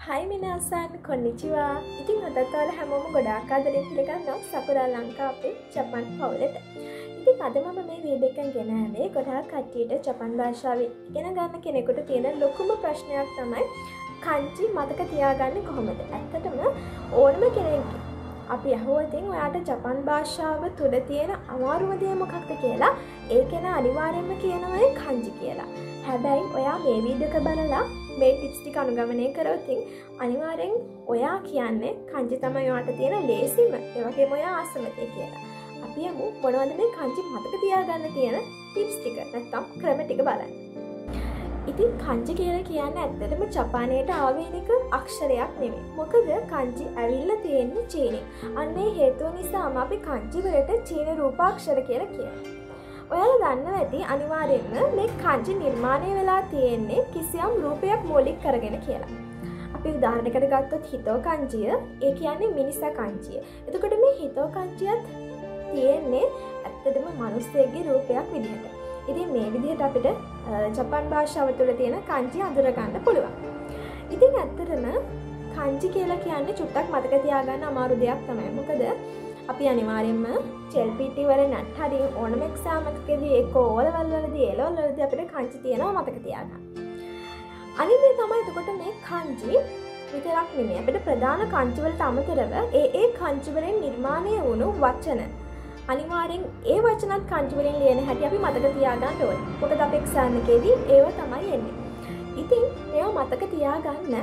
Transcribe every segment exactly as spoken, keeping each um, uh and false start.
Hai minasan, konnichiwa. ඉතින් අදත් ඔයාලා හැමෝම ගොඩාක් ආදරෙන් පිළිගන්නවා සකුරා ලංකාවේ ජපන් පවුලට. ඉතින් අද මම මේ වීඩියෝ එකෙන් ගෙන ආවේ ගොඩාක් කට්ටියට ජපන් භාෂාව ඉගෙන ගන්න කෙනෙකුට තියෙන ලොකුම ප්‍රශ්නයක් තමයි kanji මතක තියාගන්නේ කොහොමද? ඇත්තටම ඕනම කෙනෙක් අපි අහුවොත් ඔයාට ජපන් භාෂාව තුල තියෙන අමාරුම දේ මොකක්ද කියලා ඒ කෙනා අනිවාර්යයෙන්ම කියනවා kanji කියලා. හැබැයි ඔයා මේ වීඩියෝ එක බලලා මේ ටිප්ස් ටික අනුගමනය කරොත් අනිවාර්යෙන් ඔයා කියන්නේ kanji තමයි ඔයාට තියෙන ලේසිම ඒ වගේම ඔයා ආසම දේ කියලා. අපි යමු මොනවද මේ kanji මතක තියාගන්න තියෙන ටිප්ස් ටික නැත්නම් ක්‍රම ටික බලන්න. ඉතින් kanji කියලා කියන්නේ ඇත්තටම ජපානයේට ආවේනික අක්ෂරයක් නෙමෙයි. මොකද kanji ඇවිල්ලා තියෙන්නේ චීනෙන්. අන්න ඒ හේතුව නිසාම අපි kanji වලට චීන රූපාක්ෂර කියලා කියනවා. ඔයාලා දන්නවා ඇති අනිවාර්යයෙන්ම මේ kanji නිර්මාණය වෙලා තියෙන්නේ කිසියම් රූපයක් මූලික කරගෙන කියලා. අපි උදාහරණයකට ගත්තොත් හිතෝ kanjiය, ඒ කියන්නේ මිනිසා kanjiය. එතකොට මේ හිතෝ kanjiයත් තියෙන්නේ ඇත්තටම මිනිස්සෙක්ගේ රූපයක් විදිහට. ඉතින් මේ විදිහට අපිට ජපන් භාෂාව තුළ තියෙන kanji අඳුර ගන්න පුළුවන්. ඉතින් ඇත්තටම kanji කියලා කියන්නේ චුට්ටක් මතක තියාගන්න අමාරු දෙයක් තමයි. මොකද අපි අනිවාර්යයෙන්ම චෙල් පීටි වල නැත් හරි ඕනම එක්සෑම් එකකදී ඒක ඕ ලෙවල් වලදී ඒ ලෙවල් වලදී අපිට kanji තියෙනවා මතක තියාගන්න. අනිත් දේ තමයි එතකොට මේ kanji විතරක් නෙමෙයි අපිට ප්‍රධාන kanji වලට අමතරව ඒ ඒ kanji වලින් නිර්මාණය වුණු වචන අනිවාර්යෙන් ඒ වචනත් kanji වලින් ලියන හැටි අපි මතක තියාගන්න ඕනේ. මොකද අපේ එක්සෑම් එකේදී ඒව තමයි එන්නේ. ඉතින් මේව මතක තියාගන්න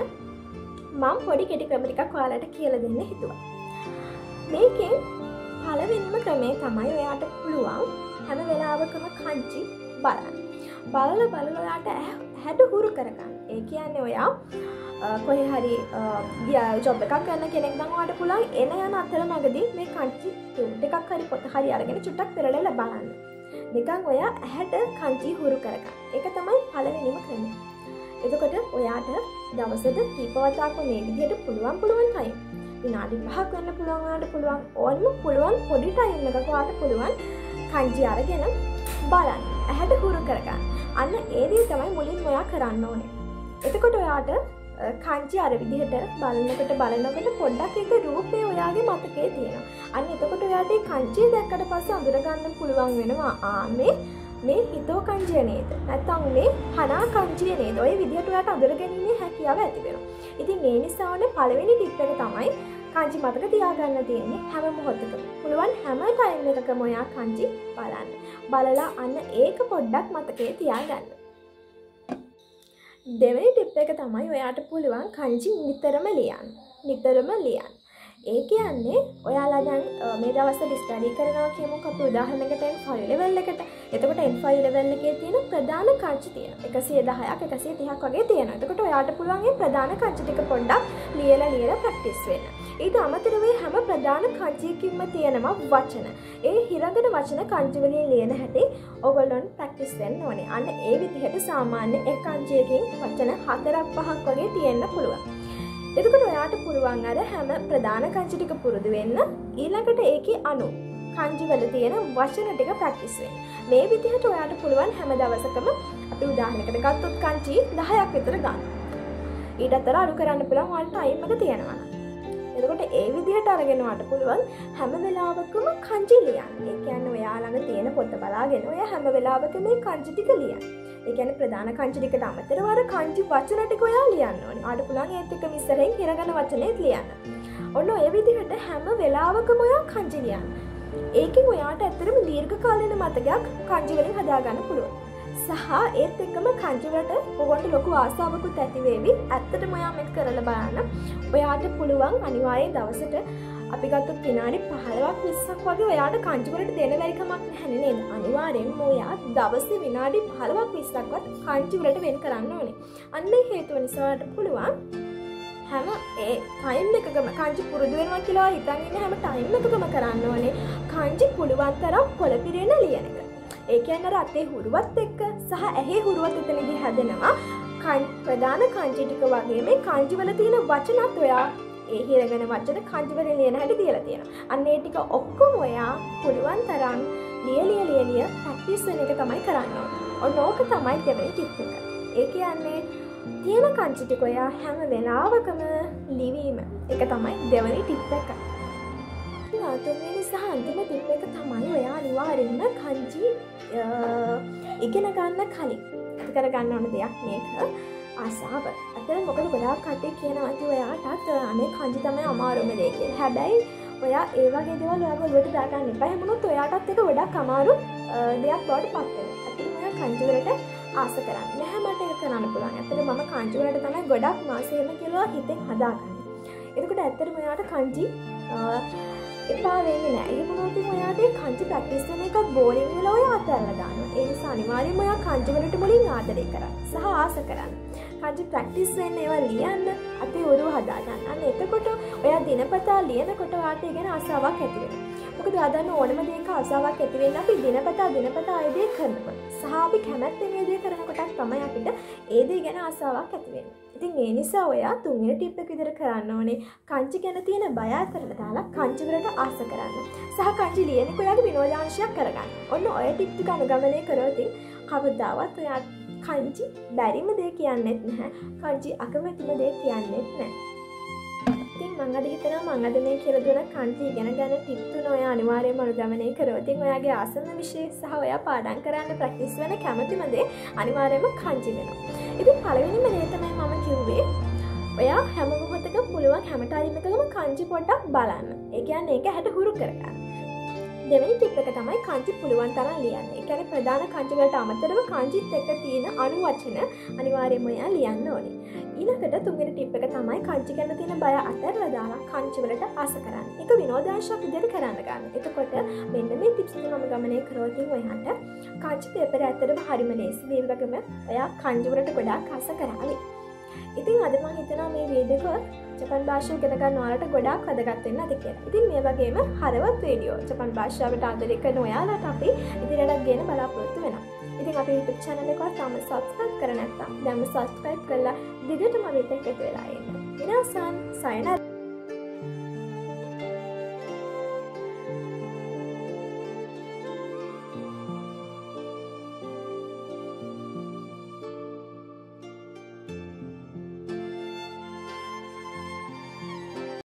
මම පොඩි කෙටි ක්‍රම ටිකක් ඔයාලට කියලා දෙන්න හිතුවා. මේකෙන් පළවෙනිම ක්‍රමය තමයි ඔයාට පුළුවන් හැම වෙලාවකම kanji බලන්න. බලලා බලලා ඔයාට හැඩ හුරු කරගන්න. ඒ කියන්නේ ඔයා කොහේ හරි ජොබ් එකක් කරන කෙනෙක් නම් ඔයාට පුළුවන් එන යන අතරමඟදී මේ kanji ටියුට් එකක් හරි පොත හරි අරගෙන චුට්ටක් පෙරලලා බලන්න. නිකන් ඔයා හැඩ kanji හුරු කරගන්න. ඒක තමයි පළවෙනිම ක්‍රමය. එතකොට ඔයාට දවසට කීප වතාවක් මේ විදිහට පුළුවන් පුළුවන් ටයිම් විනාඩි පහක් වෙන්න පුළුවන් වුණාට පුළුවන් ඕනම පුළුවන් පොඩි ටයිම් එකක ඔයාට පුළුවන් kanji අරගෙන බලන්න. ඇහැට හුරු කරගන්න. අන්න ඒ දේ තමයි මුලින්ම ඔයා කරන්න ඕනේ. එතකොට ඔයාට kanji අර විදිහට බලනකොට බලනකොට පොඩ්ඩක් ඒක රූපේ ඔයාගේ මතකයේ තියෙනවා. අන්න එතකොට ඔයාට මේ kanji දැක්කට පස්සේ අඳුර ගන්න පුළුවන් වෙනවා ආ මේ මේ හිතෝ kanji නේද? නැත්නම් මේ හනා kanji නේද? ඔය විදිහට ඔයාට අඳුර ගැනීමේ හැකියාව ඇති වෙනවා. ඉතින් ඒ නිසානේ පළවෙනි ටිප් එක තමයි kanji මතක තියාගන්න තියෙන්නේ හැම මොහොතකම. පුළුවන් හැම ටයිම් එකකම ඔයා kanji බලන්න. බලලා අන්න ඒක පොඩ්ඩක් මතකයේ තියාගන්න. දෙවෙනි ටිප් එක තමයි ඔයාට පුළුවන් kanji නිතරම ලියන්න. නිතරම ලියන්න. ඒ කියන්නේ ඔයාලා දැන් මේ දවස්වල ස්ටඩි කරනවා කියමුකෝ අපි උදාහරණයකට එන් ෆයිව් ලෙවල් එකට. එතකොට එන් ෆයිව් ලෙවල් එකේ තියෙන ප්‍රධාන kanji තියෙනවා. එකසිය දහයක් එකසිය තිහක් වගේ තියෙනවා. එතකොට ඔයාට පුළුවන් මේ ප්‍රධාන kanji ටික පොඩ්ඩක් ලියලා ලියලා ප්‍රැක්ටිස් වෙන්න. ඊට අමතරව හැම ප්‍රධාන kanji එකකින්ම තියෙනවා වචන. ඒ හිරගෙන වචන kanji වලින් ලියන හැටි ඔයගොල්ලොන් ප්‍රැක්ටිස් වෙන්න ඕනේ. අන්න ඒ විදිහට සාමාන්‍ය එක් kanji එකකින් වචන හතරක් පහක් වගේ තියෙන්න පුළුවන්. එතකොට ඔයාට පුළුවන් අර හැම ප්‍රධාන kanji ටික පුරුදු වෙන්න ඊළඟට ඒකේ අනු kanji වල තියෙන වචන ටික ප්‍රැක්ටිස් වෙන්න. මේ විදිහට ඔයාට පුළුවන් හැම දවසකම අපි උදාහරණයකට ගත්තොත් kanji දහයක් විතර ගන්න. ඊට අතර අඩු කරන්න පුළුවන් ඔයාලට ටයිම් එක තියෙනවා. එතකොට ඒ විදිහට අරගෙන ඔයාට පුළුවන් හැම වෙලාවකම kanji ලියන්න. ඒ කියන්නේ ඔයා ළඟ තියෙන පොත බලාගෙන ඔයා හැම වෙලාවකම මේ kanji ටික ලියන්න. ඒ කියන්නේ ප්‍රධාන kanji ටිකට අමතරව අර kanji වචන ටික ඔයා ලියන්න ඕනේ. ආඩ පුළුවන් ඒත් එක මිස්සරෙන් හිරගෙන වචනේත් ලියන්න. ඔන්න ඔය විදිහට හැම වෙලාවකම ඔයා kanji ලියන්න. ඒකෙන් ඔයාට ඇත්තටම දීර්ඝ කාලීන මතකයක් kanji වලින් හදාගන්න පුළුවන්. සහ ඒත් එක්කම kanji වලට ඔයගොල්ලන්ට ලොකු ආසාවකුත් ඇති වේවි. ඇත්තටම ඔයා මේක කරලා බලන්න. ඔයාට පුළුවන් අනිවාර්යෙන් දවසට අපි ගත්තොත් විනාඩි පහළොවක් විස්සක් වගේ ඔයාට kanji වලට දෙන්න බැරි කමක් නැහැ නේද? අනිවාර්යෙන්ම ඔයා දවසේ විනාඩි පහළොවක් විස්සක්වත් kanji වලට වෙන් කරන්න ඕනේ. අන්න ඒ හේතුව නිසා ඔයාට පුළුවන් හැම ඒ ටයිම් එකකම kanji පුරුදු වෙනවා කියලා හිතන් ඉන්න හැම ටයිම් එකකම කරන්න ඕනේ kanji පුළුවන් තරම් කොළ පිරෙන ලියන එක. ඒ කියන්නේ අර අතේ හුරුවත් එක්ක සහ ඇහි හුරුවත් එතනදී හැදෙනවා. ප්‍රධාන kanji ටික වගේ මේ kanji වල තියෙන වචනත් ඔයා ඒ හිරගෙන වචන kanji වලින් ලියන හැටි තියලා තියෙනවා. අන්න ඒ ටික ඔක්කොම ඔයා පුළුවන් තරම් ලිය ලිය ලිය ලිය ප්‍රැක්ටිස් වෙන එක තමයි කරන්න ඕනේ. ඔන්න ඕක තමයි දෙවෙනි ටිප් එක. ඒ කියන්නේ තියෙන කංචි ටික ඔයා හැම වෙලාවකම ලිවීම. ඒක තමයි දෙවෙනි ටිප් එක. තුන්වෙනි සහ අන්තිම ටිප් එක තමයි ඔයා අනිවාර්යෙන්ම කංචි ඉගෙන ගන්න කලින් ඇති කර ගන්න ඕන දෙයක් මේක. ආසාව. අතන මොකද ගොඩාක් කට්ටිය කියනවා ඉතින් ඔයාටත් අනේ කංචි තමයි අමාරුම දේ කියලා. හැබැයි ඔයා ඒ වගේ දේවල් ඔයාගේ ඔළුවට දාගන්න එපා. හැමෝත් ඔයාටත් ඒක ගොඩක් අමාරු දෙයක් බවට පත් වෙනවා. අතින් ඔයා කංචි වලට ආස කරන්නේ නැහැ. මට ඒක කරන්න පුළුවන්. ඇත්තට මම කංචි වලට තමයි ගොඩක් මාසෙම කියලා හිතෙන් හදාගන්නේ. එතකොට ඇත්තටම ඔයාට කංචි එපා වෙන්නේ නැහැ. ඒ වුණොත් ඔයාට කංචි ප්‍රැක්ටිස් කරන එක බෝරින් වෙලා ඔයා අතහැරලා දානවා. ඒ නිසා අනිවාර්යයෙන්ම ඔයා කංචි වලට මුලින් ආදරය කරන්න සහ ආස කරන්න. කංචි ප්‍රැක්ටිස් වෙන්න ඒවා ලියන්න අතේ ඔරුව හදා ගන්න. අන්න එතකොට ඔයා දිනපතා ලියනකොට ඔයාට ඒ ගැන ආසාවක් ඇති වෙනවා. මොකද ඔයා දන්න ඕනම දෙයක ආසාවක් ඇති වෙන්නේ අපි දිනපතා දිනපතා ඒ දේ කරනකොට. සහ අපි කැමැත්තෙන් ඒ දේ කරනකොටත් තමයි අපිට ඒ දේ ගැන ආසාවක් ඇති වෙන්නේ. ඉතින් ඒ නිසා ඔයා තුන්වෙනි ටිප් එක විතර කරන්න ඕනේ කංචි ගැන තියෙන බය අතරට දාලා කංචි වලට ආස කරන්න. සහ කංචි ලියනකොට ඔයාගේ විනෝදාංශයක් කරගන්න. ඔන්න ඔය ටිප් ටික අනුගමනය කරොත් කවදාවත් ඔයා කංචි බැරිම දේ කියන්නෙත් නැහැ. කංචි අකමැතිම දේ කියන්නෙත් නැහැ. ඉතින් මම අද හිතනවා මම අද මේ කියලා දුන්න කංචි ඉගෙන ගන්න ටිප් තුන ඔයා අනිවාර්යයෙන්ම අනුගමනය කරොත් ඉතින් ඔයාගේ ආසන්න විෂය සහ ඔයා පාඩම් කරන්න ප්‍රැක්ටිස් වෙන කැමැතිම දේ අනිවාර්යයෙන්ම කංචි වෙනවා. ඉතින් පළවෙනිම දේ තමයි මම කිව්වේ ඔයා හැම මොහොතකම පුළුවන් හැම ටයිම් එකකම කංචි පොඩ්ඩක් බලන්න. ඒ කියන්නේ ඒක හැට හුරු කරගන්න. දෙවෙනි ටිප් එක තමයි කංචි පුළුවන් තරම් ලියන්න. ඒ කියන්නේ ප්‍රධාන කංචි වලට අමතරව කංචිත් එක්ක තියෙන අනු වචන අනිවාර්යයෙන්ම ඔයා ලියන්න ඕනේ. ඊළඟට තුන්වෙනි ටිප් එක තමයි කංචි ගැන තියෙන බය අතහැරලා දාලා කංචි වලට ආස කරන්න. ඒක විනෝදාංශයක් විදිහට කරන්න ගන්න. එතකොට මෙන්න මේ ටිප්ස් ටික මම ගමනය කරොත් ඔයාට කංචි පේපර් ඇත්තටම හරිම ලේසි. මේ වගේම ඔයා කංචි වලට ගොඩාක් ආස කරાવી. ඉතින් අද මම හිතනවා මේ වීඩියෝ එක ජපන් භාෂාව ඉගෙන ගන්න ඔයාලට ගොඩාක් වැදගත් වෙන්න ඇති කියලා. ඉතින් මේ වගේම හරවත් වීඩියෝ ජපන් භාෂාවට ආදරය කරන ඔයාලට අපි ඉදිරියට ගෙන බලාපොරොත්තු වෙනවා. ඉතින් අපේ YouTube channel එක තාම subscribe කර නැත්නම් දැන්ම subscribe කරලා දිගටම මේක එකතු වෙලා ඉන්න. විනාසන් සයනරා